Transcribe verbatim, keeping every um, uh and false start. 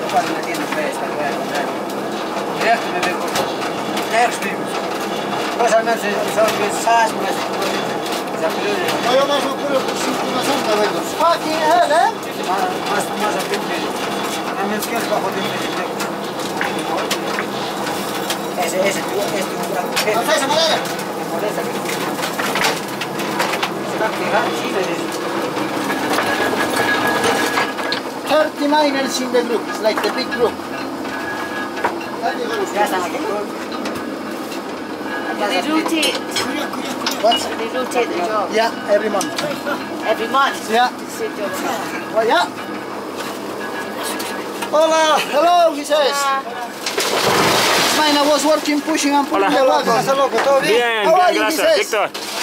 tocado una tienda festa, luego, directo me vengo, next week. Pues al menos son que sabes, mas já perdeu. Olha mais uma cura por circulação, tá vendo? Aqui é, né? Mas mas a tempo mesmo. A menos que eles vão poder ter. Esse esse tu esse tu. Não faz a madeira. Molesta. Será que vai China isso? thirty miners in the group. It's like the big group. Ya están aquí. They rotate. What? They rotate the job. Yeah, every month. Every month? Yeah. Same job. Oh, yeah. Hola, hello, he says. Mine, I was working, pushing and pulling the wagon. Pasa loco, todo bien. Bien, How are bien, you, he gracias, says? Víctor.